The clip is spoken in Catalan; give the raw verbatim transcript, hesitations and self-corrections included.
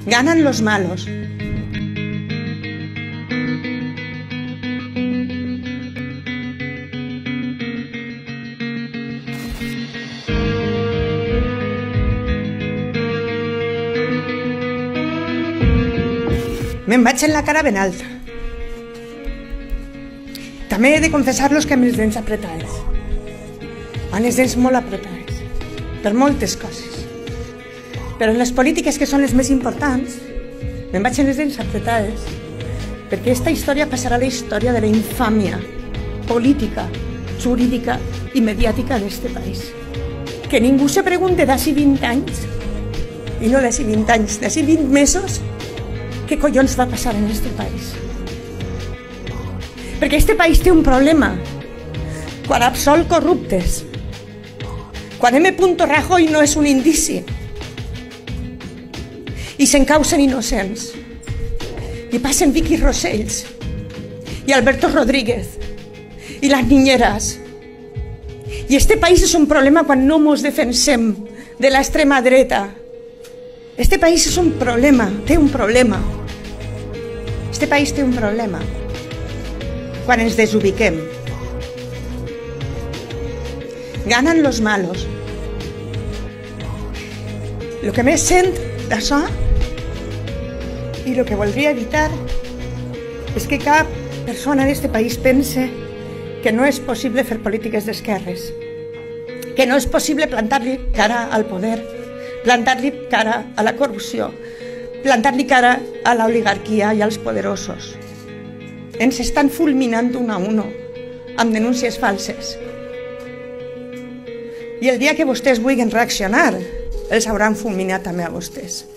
Ganan los malos. Me'n vaig en la cara ben alta. També he de confessar-los que amb les dents apretades. Amb les dents molt apretades. Per moltes coses. Però en les polítiques que són les més importants, me'n vaig en les dents apretades. Perquè aquesta història passarà a la història de la infàmia política, jurídica i mediàtica d'este país. Que ningú se pregunte d'ací vint anys, i no d'ací vint anys, d'ací vint mesos, què collons va passar en este país. Perquè este país té un problema. Quan absol corruptes, quan M. Rajoy no és un indici, i s'encausen innocents, i passen Vicky Rosells, i Alberto Rodríguez, i les niñeras. I este país és un problema quan no mos defensem de l'extrema dreta. Este país és un problema, té un problema. Este país té un problema quan ens desubiquem. Ganan los malos. Lo que més sent d'això i el que voldria evitar és que cap persona d'este país pense que no és possible fer polítiques d'esquerres, que no és possible plantar-li cara al poder, plantar-li cara a la corrupció, plantar-li cara a l'oligarquia i als poderosos. Ens estan fulminant un a uno amb denúncies falses. I el dia que vostès vulguin reaccionar, els hauran fulminat també a vostès.